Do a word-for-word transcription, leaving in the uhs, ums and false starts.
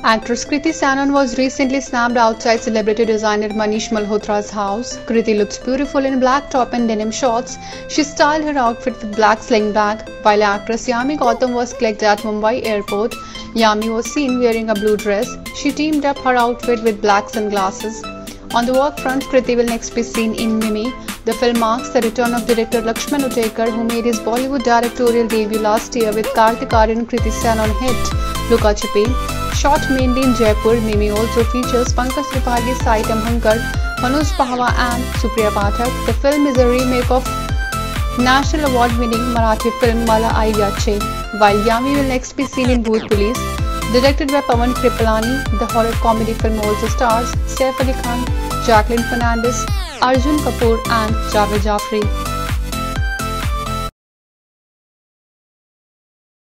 Actress Kriti Sanon was recently snapped outside celebrity designer Manish Malhotra's house. Kriti looks beautiful in black top and denim shorts. She styled her outfit with black sling bag. While actress Yami Gautam was clicked at Mumbai airport, Yami was seen wearing a blue dress. She teamed up her outfit with black sunglasses. On the work front, Kriti will next be seen in Mimi. The film marks the return of director Lakshman Utekar, who made his Bollywood directorial debut last year with Kartik Aaryan Kriti Sanon hit Luka Chupi. Shot mainly in Jaipur, Mimi also features Pankaj Tripathi, Sai Tamhankar, Manoj Pahwa and Supriya Pathak. The film is a remake of national award-winning Marathi film Mala Ai Yache, while Yami will next be seen in Bhoot Police. Directed by Pawan Kripalani, the horror comedy film also stars Saif Ali Khan, Jacqueline Fernandez, Arjun Kapoor and Javed Jafri.